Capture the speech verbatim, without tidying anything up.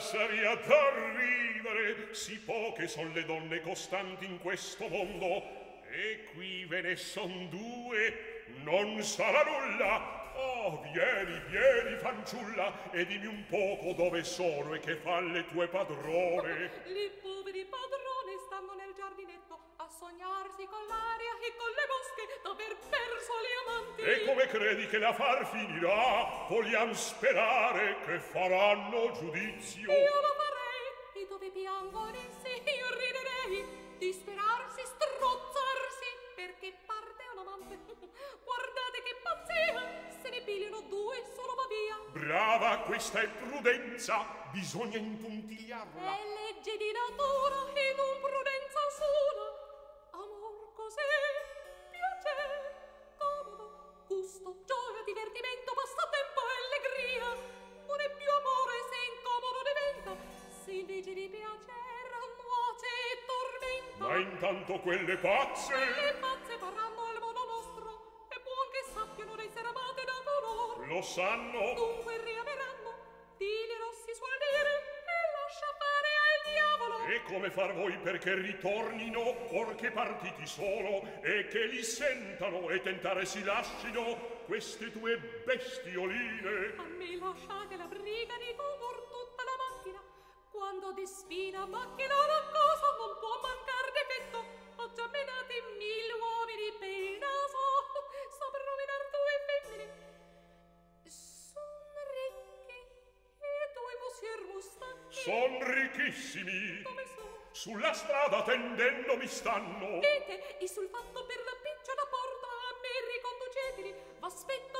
saria da ridere, si poche son le donne costanti in questo mondo, e qui ve ne son due, non sarà nulla. Oh, vieni, vieni, fanciulla, e dimmi un poco dove sono e che fan le tue padrone. I poveri padrone stanno nel giardinetto a sognarsi con l'aria e con le mosche d'aver perso gli amanti. E come credi che l'affar finirà? Vogliam sperare che faranno giudizio. Io lo farei, e dove piangono essi io riderei. Disperarsi, strozzarsi, perché parte un amante. Guardate che pazzia, se ne pigliano due solo va via. Brava, questa è prudenza, bisogna impuntigliarla. È legge di natura e non prudenza sola. Amor così, piacere, comodo, gusto, gioia, divertimento, passatempo e allegria. Non è più amore se incomodo diventa, se invece di piacere nuoce e tormenta. Ma intanto quelle pazze... Quelle pazze faranno al modo nostro, è buon che sappiano d'essere amate da color. Lo sanno? Dunque riameranno, dili rossi suol dire, e lascia fare al diavolo. E come far voi perché ritornino, or che partiti sono, e che li sentano e tentare si lascino queste tue bestioline? A me lasciate la briga di condor tutta la macchina. Quando despina macchina una cosa non può mancar difetto. Ho già menati mille uomini per il naso, saprò menar due femmine. Son ricchi e due monsieur mustacchi. Son ricchissimi. Come sono? Sulla strada tendendo mi stanno. Dite, e sul fatto per la picciola porta a me riconduceteli. V'aspetto